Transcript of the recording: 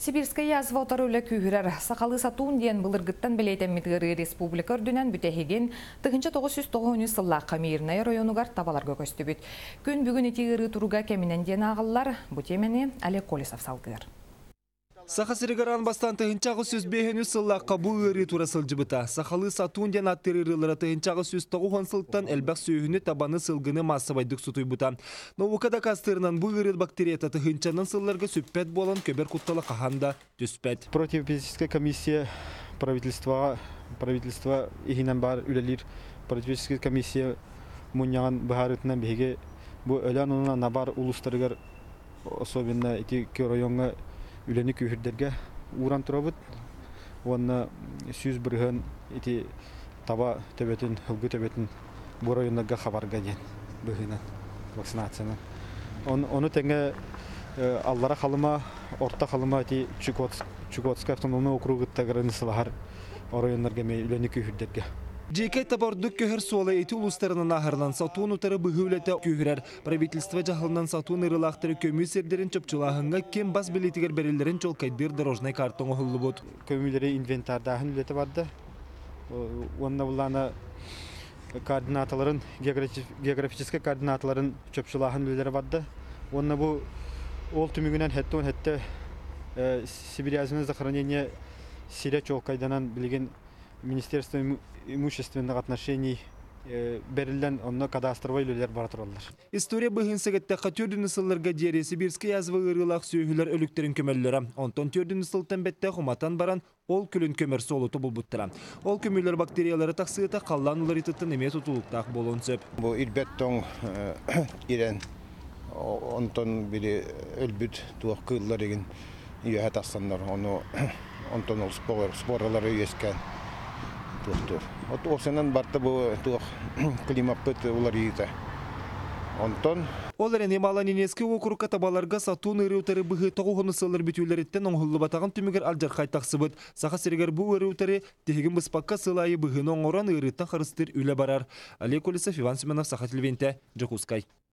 Сибирская язва отарыла күйірер. Сақалы сатуын ден бұлырғыттан білейтен Мидгыры республика үрдінен бүтәхеген 1990 сыллаққа мейірнай районугар табаларға көсті бүт. Күн бүгін етегірі тұруға кәмінен ден ағылар, бұтемені Олег Колесов салғыр. Сахасырыгаран бастан тыгынчағы сөз бейхені сыллаққа бұл өрі тура сылжыбыта. Сақалы сатуын ден аттырырылары тыгынчағы сөз тоғуған сылттан әлбәқ сөйіні табаны сылғыны массабайдық сұтуй бұта. Наукада кастырынан бұл өрі бактерията тыгынчанын сылларға сөппәт болан көбер құтталы қағанда түспәт. Противоэпидемическая комиссия правительства игинен бар үлелер. Противоэпидемическая комиссия мұнияған бұхарытынан беге бұл өлән онына набар улыстарығар, особенно эти районға үлені күйірдерге уран тұрабыд. Онына сүйіз бірген еті таба төбетін, хүлгі төбетін бұл районларға қабарға ден бұғынан вакцинацияны. Оны тәңе аллара қалыма, орта қалыма еті Чукотская автономный округыттағырын сылағар районларға мен үлені күйірдерге. Жекай табардық көхір суалы еті ұлыстарынан ағырнан сатуын ұтары бұғылеті күйірер. Правительство жағылынан сатуын ұрылақтары көмесердерін чөпчілағынға кем бас білетігер бәрелерін жол кайдыр дорожнай картоны ғылы бұд. Көмелері инвентардағын үлеті барды. Онына бұланы координаталарын, географический координаталарын чөпчілағын үлелері барды. Онына бұл ол түмігінен хәтті Сибирь язмын захоронение Сирия чолкайданан білген Министерство имущественных отношений берілден онына кадастровай үлелер бар тұралар. История бұғын сәгетті қатөрдің сылларға дері Сибирская язва ғырылақ сөйгілер өліктерін көмелілері. Онтон төрдің сылтан бәтті құматан баран ол күлін көмір солуты бұл бұттыра. Ол көмелер бактериялары тақсыйта қаллан ұлар етіттін еме тұтылықтақ болуын сөп. Бұл ирбеттің ирен онтон бірі өлбіт туақ қылылар еген үйе тақсандар. Онтон ол споралары үйескен. Осынан барты бұл климаппыт олар ейті. Онтон. Оларын емалан енескі округка табаларға сатуын өреутары бұғы тоғуғыны сылыр бүтілереттен оңғылы батағын түмігер алжар қайтақсы бұд. Сақа серегер бұл өреутары тегін бұспаққа сылайы бұғыны оңыран өреттен қарыстыр үлі барар. Олег Колесов, Иван Семенов, Сақа Телевенте, Джекускай.